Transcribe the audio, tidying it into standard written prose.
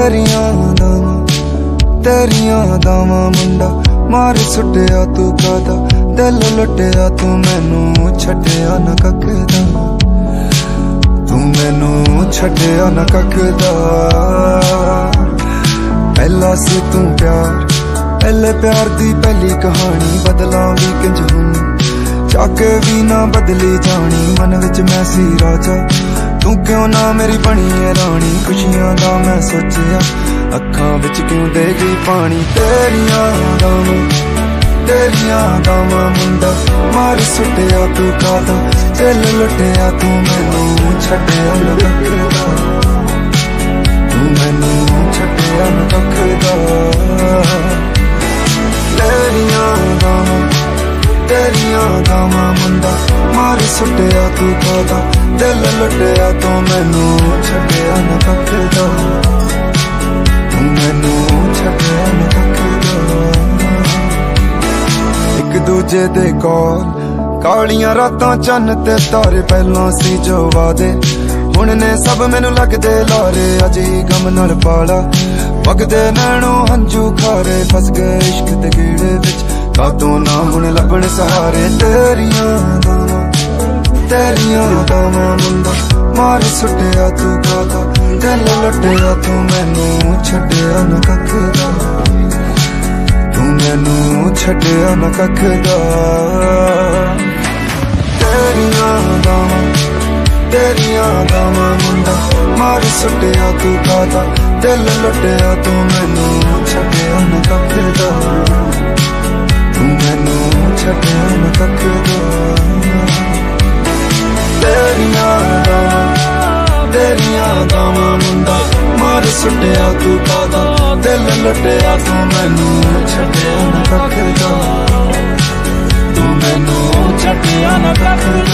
तेरियां दावां मुंडा मार सुटिया तू कादा दिल लुटिया तू मैनू छड्डिया न कखदा तू मैनू छड्डिया न कखदा पहला सी तू प्यार पहले प्यार दी पहली कहानी बदला भी किंज हूं चाके भी ना बदली जानी मन विच मैं सी राजा तू क्यों ना मेरी बनी है रानी खुशियां दा मैं सोचिया अखां विच क्यों दे गई पानी तेरियां गावां मुंडा मार सुटिया तू कादा दिल लुटिया तू मैनू छड्डिया न कखदा तू मैनू छड्डिया न कखदा तेरियां गावां मुंडा मार सुटिया तू कादा दिल लुटिया तू मैनू छड्डिया न कखदा तू मैनू छड्डिया न कखदा एक दूजे दे कोल कालियां रातां चन्न ते तारे पहलों सी जो वादे हुण ने सब मैनू लगदे लारे अज ही गम नाल पाला वगदे नैणों हंजू खारे फस गए इश्क दे गेड़े विच कातों ना हुण लभण सहारे तेरियां गावां मुंडा मार सुटिया तू कादा दिल लुटिया तू मैनू छड्डिया न कखदा तू मैनू छड्डिया न कखदा तेरियां गावां मुंडा मार सुटिया तू कादा दिल लुटिया तू मैनू छड्डिया न कखदा तू मैनू छड्डिया न कखदा तेरियां गावां मुंडा मार सुटिया तू कादा दिल लुटिया तू मैनू छड्डिया न कखदा तू मैनू छड्डिया न कखदा।